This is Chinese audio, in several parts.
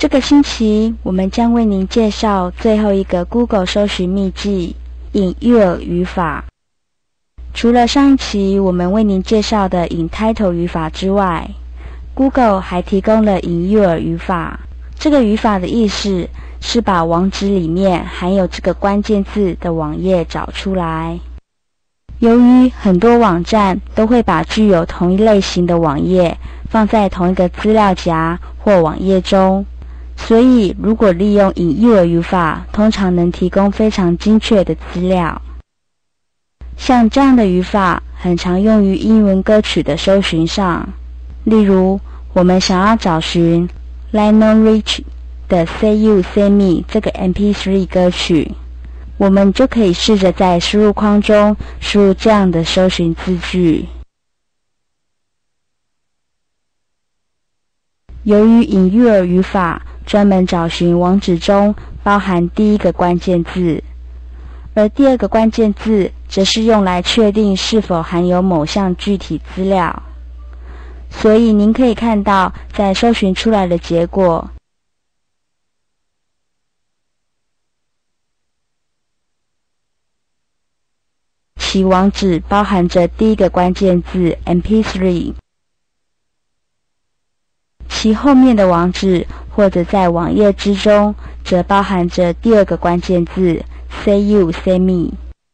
这个星期我们将为您介绍最后一个 Google 搜寻秘技——引诱饵语法。除了上一期我们为您介绍的引 title 语法之外， Google 还提供了引诱饵语法。这个语法的意思是把网址里面含有这个关键字的网页找出来。由于很多网站都会把具有同一类型的网页放在同一个资料夹或网页中，所以如果利用引诱饵语法，通常能提供非常精确的资料。像这样的语法很常用于英文歌曲的搜寻上，例如我们想要找寻 Lionel Richie 的 Say You Say Me 这个 MP3 歌曲，我们就可以试着在输入框中输入这样的搜寻字句。由于引诱饵语法专门找寻网址中包含第一个关键字，而第二个关键字则是用来确定是否含有某项具体资料，所以您可以看到在搜寻出来的结果，其网址包含着第一个关键字 MP3， 其后面的网址或者在网页之中则包含着第二个关键字 Say You Say Me。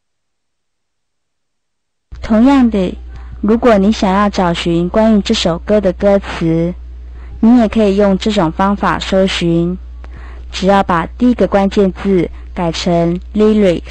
同样的，如果你想要找寻关于这首歌的歌词，你也可以用这种方法搜寻，只要把第一个关键字改成 lyrics。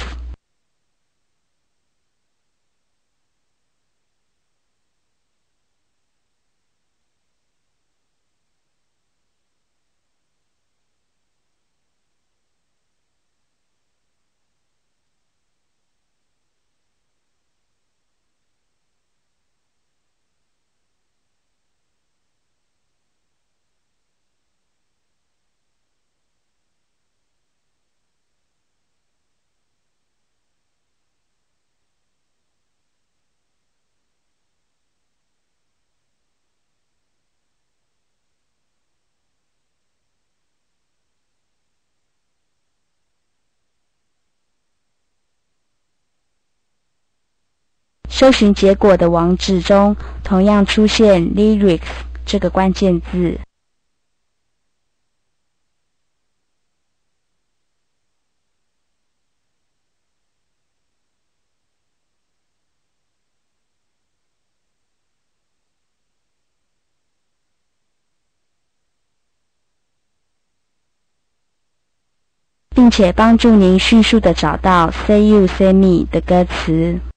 搜寻结果的网址中同样出现 lyrics 这个关键字。并且帮助您迅速地找到 Say You Say Me 的歌词。